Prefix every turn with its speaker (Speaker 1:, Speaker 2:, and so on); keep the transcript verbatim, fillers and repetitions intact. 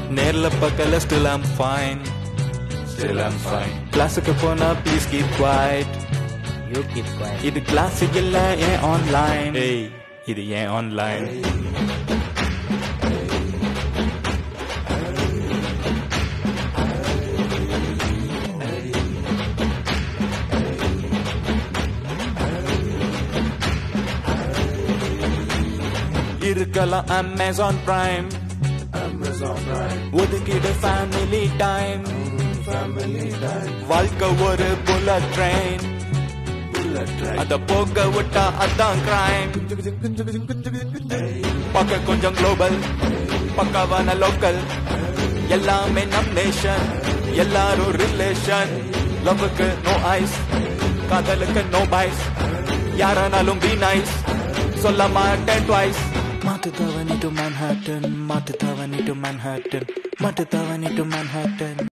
Speaker 1: நேர்ல பக்கல still I'm fine still I'm fine கிளாஸுக்கு போனா please keep quiet
Speaker 2: you keep quiet
Speaker 1: இது கிளாஸ் இல்ல ஏன் ஆன்லைன் ஏய் இது ஏன் ஆன்லைன் இருக்கலாம் Amazon Prime Amazon Prime ஒதுக்கிடு family time family time வாழ்க்கை ஒரு bullet train bullet train அத போக விட்டா அதான் crime பக்க கொஞ்சம் global பக்கவான local எல்லாமே நம் nation எல்லாரும் relation லவ்வுக்கு no ice காதலுக்கு no bias யாரானாலும் be nice சொல்ல மாட்டேன் twice மாட்டுத்தவனி to Manhattan மாட்டுத்தவனி to Manhattan மாட்டுத்தவனி to Manhattan